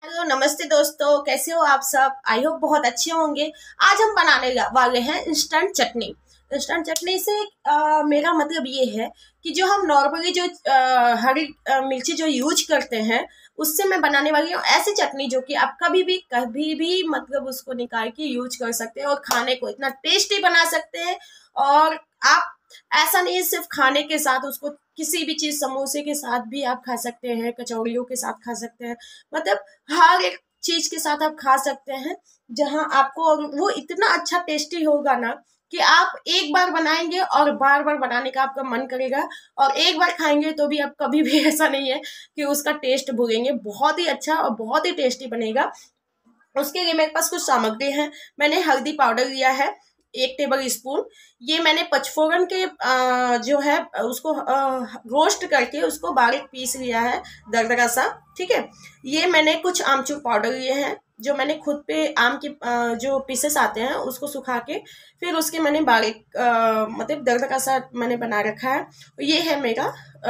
Hello नमस्ते दोस्तों, कैसे हो आप सब। आई होप बहुत अच्छे होंगे। आज हम बनाने वाले हैं इंस्टेंट चटनी। इंस्टेंट चटनी से मेरा मतलब ये है कि जो हम नॉर्मली जो हरी मिर्ची जो यूज करते हैं उससे मैं बनाने वाली हूँ ऐसी चटनी जो कि आप कभी भी मतलब उसको निकाल के यूज कर सकते हैं और खाने को इतना टेस्टी बना सकते हैं। और आप ऐसा नहीं है सिर्फ खाने के साथ, उसको किसी भी चीज समोसे के साथ भी आप खा सकते हैं, कचौड़ियों के साथ खा सकते हैं, मतलब हर एक चीज के साथ आप खा सकते हैं। जहां आपको और वो इतना अच्छा टेस्टी होगा ना कि आप एक बार बनाएंगे और बार बार बनाने का आपका मन करेगा, और एक बार खाएंगे तो भी आप कभी भी ऐसा नहीं है कि उसका टेस्ट भूलेंगे। बहुत ही अच्छा और बहुत ही टेस्टी बनेगा। उसके लिए मेरे पास कुछ सामग्री है। मैंने हल्दी पाउडर लिया है 1 टेबल स्पून। ये मैंने पचफोरन के जो है उसको रोस्ट करके उसको बारीक पीस लिया है, दरदरा सा। ठीक है। ये मैंने कुछ आमचूर पाउडर लिए हैं जो मैंने खुद पे आम के जो पीसेस आते हैं उसको सुखा के फिर उसके मैंने बारीक मतलब दरदरा सा मैंने बना रखा है। ये है मेरा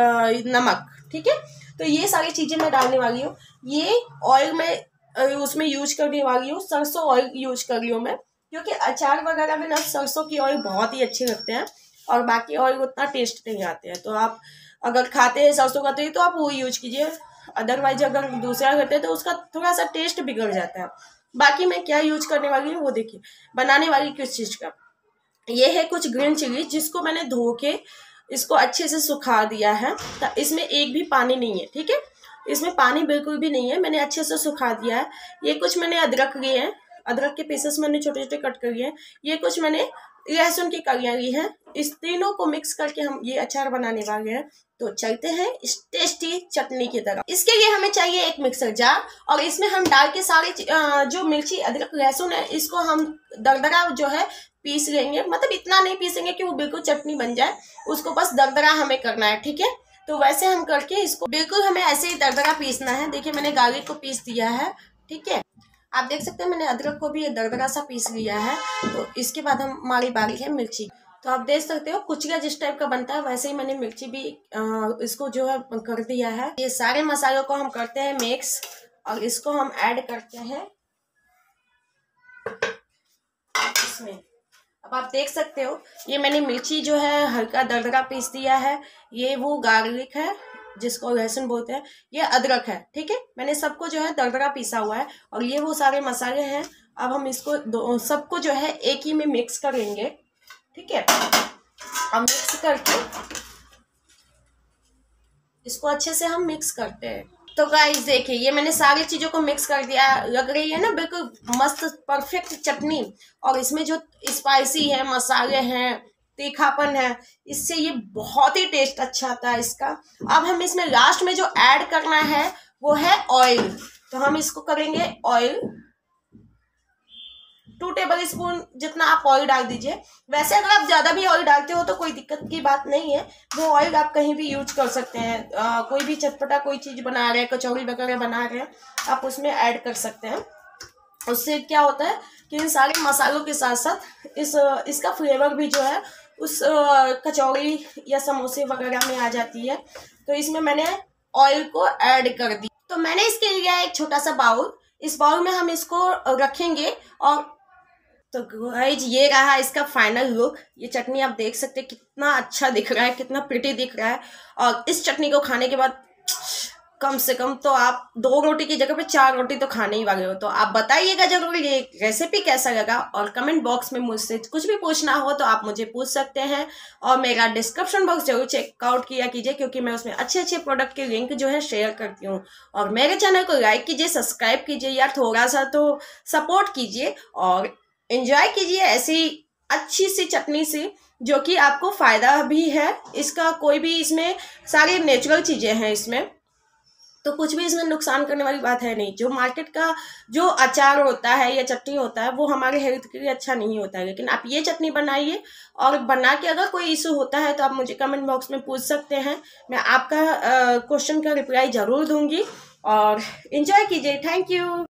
नमक। ठीक है। तो ये सारी चीजें मैं डालने वाली हूँ। ये ऑयल में उसमें यूज करने वाली हूँ, सरसों ऑयल यूज कर रही हूँ मैं, क्योंकि अचार वगैरह में ना सरसों की ऑयल बहुत ही अच्छे लगते हैं और बाकी ऑयल उतना टेस्ट नहीं आते हैं। तो आप अगर खाते हैं सरसों का तेल तो आप वो यूज कीजिए, अदरवाइज अगर दूसरा करते हैं तो उसका थोड़ा सा टेस्ट बिगड़ जाता है। बाकी मैं क्या यूज करने वाली हूँ वो देखिए। बनाने वाली किस चीज का, ये है कुछ ग्रीन चिली जिसको मैंने धो के इसको अच्छे से सुखा दिया है। तो इसमें एक भी पानी नहीं है। ठीक है। इसमें पानी बिल्कुल भी नहीं है, मैंने अच्छे से सुखा दिया है। ये कुछ मैंने अदरक लिए हैं, अदरक के पीसेस मैंने छोटे छोटे कट कर लिए हैं। ये कुछ मैंने लहसुन की कलियां ली हैं। इस तीनों को मिक्स करके हम ये अचार बनाने वाले हैं। तो चलते हैं इस टेस्टी चटनी की तरफ। इसके लिए हमें चाहिए एक मिक्सर जार, और इसमें हम डाल के सारे जो मिर्ची अदरक लहसुन है इसको हम दरदरा जो है पीस लेंगे। मतलब इतना नहीं पीसेंगे कि वो बिल्कुल चटनी बन जाए, उसको बस दरदरा हमें करना है। ठीक है। तो वैसे हम करके इसको बिल्कुल हमें ऐसे ही दरदरा पीसना है। देखिए मैंने गार्लिक को पीस दिया है। ठीक है। आप देख सकते हैं मैंने अदरक को भी दरदरा सा पीस लिया है। तो इसके बाद हमारी बारी है मिर्ची। तो आप देख सकते हो कुचिया जिस टाइप का बनता है वैसे ही मैंने मिर्ची भी इसको जो है कर दिया है। ये सारे मसालों को हम करते हैं मिक्स, और इसको हम ऐड करते हैं इसमें। अब आप देख सकते हो ये मैंने मिर्ची जो है हल्का दरदरा पीस दिया है। ये वो गार्लिक है जिसको लहसुन बोलते हैं, ये अदरक है। ठीक है। मैंने सबको जो है दरदरा पीसा हुआ है, और ये वो सारे मसाले हैं। अब हम इसको सबको जो है एक ही में मिक्स करेंगे। ठीक है। अब मिक्स करके इसको अच्छे से हम मिक्स करते हैं। तो गाइस देखिए ये मैंने सारी चीजों को मिक्स कर दिया, लग रही है ना बिल्कुल मस्त परफेक्ट चटनी। और इसमें जो स्पाइसी है, मसाले हैं, तीखापन है, इससे ये बहुत ही टेस्ट अच्छा आता है इसका। अब हम इसमें लास्ट में जो ऐड करना है वो है ऑयल। तो हम इसको करेंगे ऑयल, 2 टेबल स्पून जितना आप ऑयल डाल दीजिए। वैसे अगर आप ज्यादा भी ऑयल डालते हो तो कोई दिक्कत की बात नहीं है, वो ऑयल आप कहीं भी यूज कर सकते हैं। कोई भी चटपटा कोई चीज बना रहे हैं, कचौड़ी वगैरह बना रहे हैं, आप उसमें ऐड कर सकते हैं। उससे क्या होता है कि इन सारे मसालों के साथ साथ इसका फ्लेवर भी जो है उस कचौड़ी या समोसे वगैरह में आ जाती है। तो इसमें मैंने ऑयल को ऐड कर दी। तो मैंने इसके लिए एक छोटा सा बाउल, इस बाउल में हम इसको रखेंगे। और तो गाइज ये रहा इसका फाइनल लुक। ये चटनी आप देख सकते हैं कितना अच्छा दिख रहा है, कितना प्रिटी दिख रहा है। और इस चटनी को खाने के बाद कम से कम तो आप 2 रोटी की जगह पे 4 रोटी तो खाने ही वाले हो। तो आप बताइएगा जरूर ये रेसिपी कैसा लगा, और कमेंट बॉक्स में मुझसे कुछ भी पूछना हो तो आप मुझे पूछ सकते हैं। और मेरा डिस्क्रिप्शन बॉक्स जरूर चेकआउट किया कीजिए, क्योंकि मैं उसमें अच्छे अच्छे प्रोडक्ट के लिंक जो है शेयर करती हूँ। और मेरे चैनल को लाइक कीजिए, सब्सक्राइब कीजिए, यार थोड़ा सा तो सपोर्ट कीजिए, और एंजॉय कीजिए ऐसी अच्छी सी चटनी से जो कि आपको फायदा भी है इसका। कोई भी इसमें सारी नेचुरल चीजें हैं इसमें, तो कुछ भी इसमें नुकसान करने वाली बात है नहीं। जो मार्केट का जो अचार होता है या चटनी होता है वो हमारे हेल्थ के लिए अच्छा नहीं होता है। लेकिन आप ये चटनी बनाइए, और बना के अगर कोई इशू होता है तो आप मुझे कमेंट बॉक्स में पूछ सकते हैं। मैं आपका क्वेश्चन का रिप्लाई जरूर दूंगी। और एंजॉय कीजिए। Thank you.